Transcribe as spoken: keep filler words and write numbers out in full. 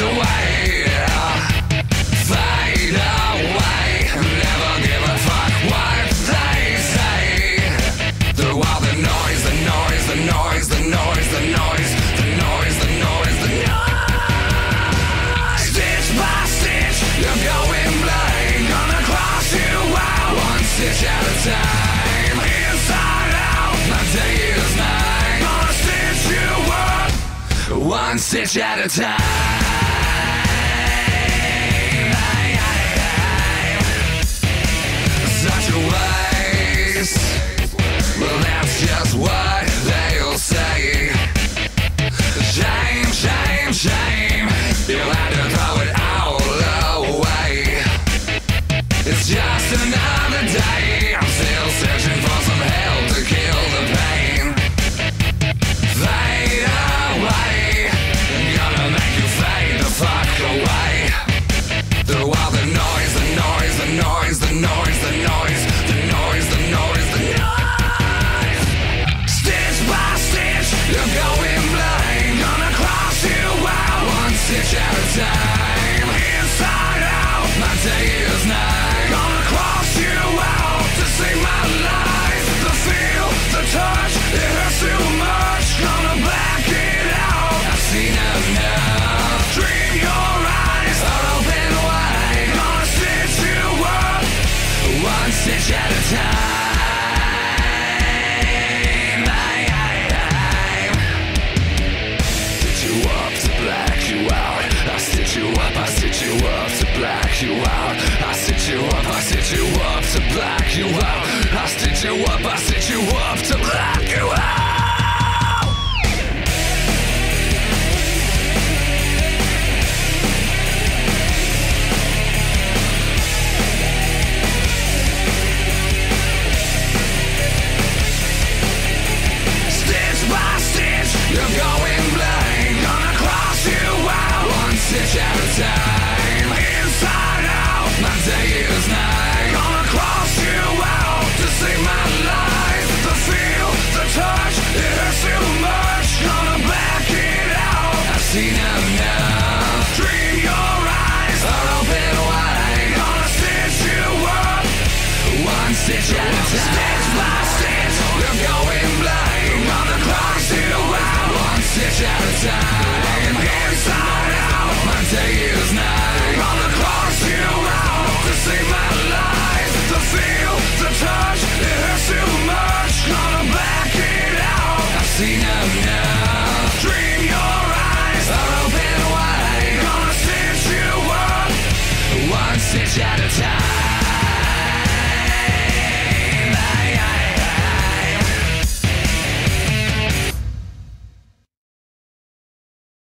away, fade away. Never give a fuck what they say. Through all the noise, the noise, the noise, the noise, the noise, the noise, the noise, the noise. Stitch by stitch, you're going blind. Gonna cross you out, one stitch at a time. Inside out, my day is night. Gonna stitch you up, one stitch at a time. Such a waste. Well, that's just what they'll say. Shame, shame, shame. You'll have to throw it all away. It's just another day. I'm still searching for some help to kill the pain. Fade away. Gonna make you fade the fuck away. Through all the noise, the noise, the noise, the noise, the noise, the noise, the noise, the noise. Stitch by stitch, you're going blind. Gonna cross you out, one stitch at a time. Inside out, my day is night. Gonna cross you out to save my life. The feel, the touch, it hurts too much. Gonna black it out, I've seen enough. Dream your eyes are open wide. Gonna stitch you up, one stitch at a time. Stitch you up to black you out. I stitch you up, I stitch you up to black you out. I stitch you up, I stitch you up to black you out. I stitch you up, I stitch you up to black you out. Stitch by stitch, you're going blind. Gonna cross you out, one stitch at a time. Inside out, my day is night. Gonna cross you out to save my life. The feel, the touch, it hurts too much. Gonna black it out, I've seen enough. Dream your eyes are open wide. Gonna stitch you up, one stitch at a time. Stitch by stitch, you're going blind. Gonna cross you out, one stitch at a time. Inside out, my day is